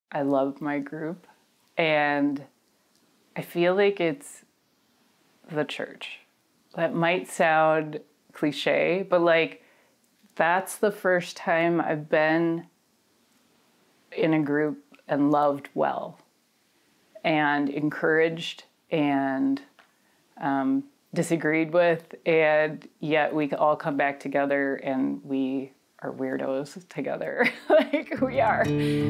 I love my group, and I feel like it's the church. That might sound cliche, but like that's the first time I've been in a group and loved well and encouraged and disagreed with, and yet we all come back together and we are weirdos together. Like we are.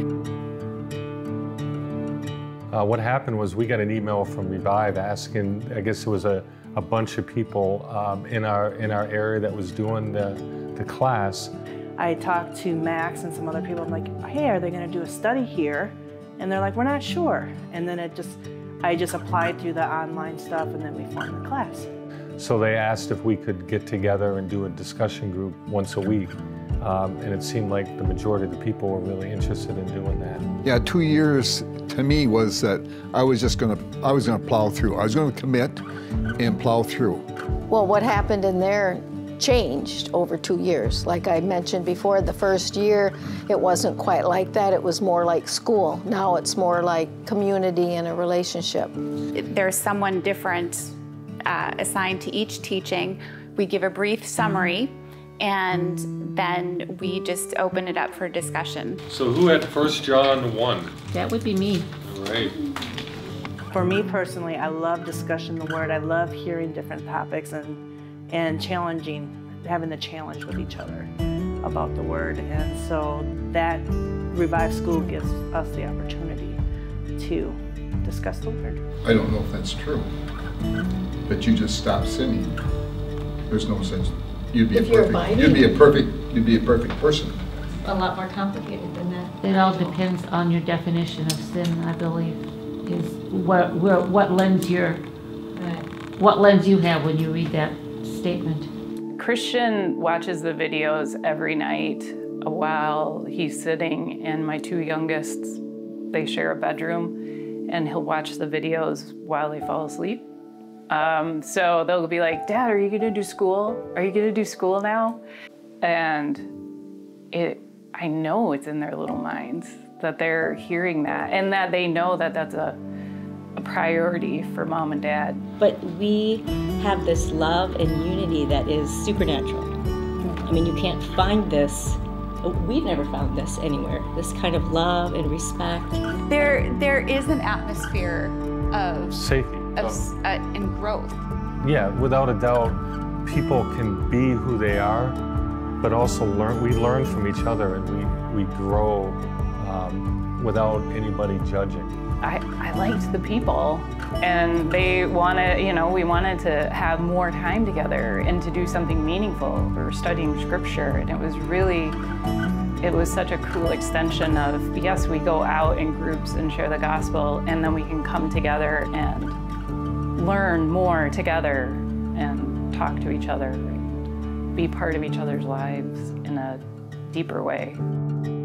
What happened was we got an email from Revive asking, I guess it was a bunch of people in our area that was doing the class. I talked to Max and some other people. I'm like, hey, are they going to do a study here? And they're like, we're not sure. And then I just applied through the online stuff, and then we formed the class. So they asked if we could get together and do a discussion group once a week. And it seemed like the majority of the people were really interested in doing that. Yeah, 2 years to me was that I was gonna plow through. I was gonna commit and plow through. Well, what happened in there changed over 2 years. Like I mentioned before, the first year, it wasn't quite like that. It was more like school. Now it's more like community and a relationship. There's someone different assigned to each teaching. We give a brief summary, and then we just open it up for discussion. So who had 1 John 1? That would be me. All right. For me personally, I love discussing the Word. I love hearing different topics and challenging, having the challenge with each other about the Word. And so that Revive School gives us the opportunity to discuss the Word. I don't know if that's true, but you just stop sinning. There's no such. You'd be a perfect person. A lot more complicated than that. It all depends on your definition of sin, I believe, is what lens you have when you read that statement. Christian watches the videos every night while he's sitting, and my two youngest, they share a bedroom, and he'll watch the videos while they fall asleep. So they'll be like, Dad, are you gonna do school? Are you gonna do school now? And I know it's in their little minds that they're hearing that, and that they know that that's a priority for Mom and Dad. But we have this love and unity that is supernatural. I mean, you can't find this. We've never found this anywhere. This kind of love and respect. There is an atmosphere of safety. And growth. Yeah, without a doubt, people can be who they are, but also we learn from each other, and we grow without anybody judging. I liked the people, and we wanted to have more time together and to do something meaningful. We were studying scripture, and it was such a cool extension of, yes, we go out in groups and share the gospel, and then we can come together and learn more together and talk to each other, and be part of each other's lives in a deeper way.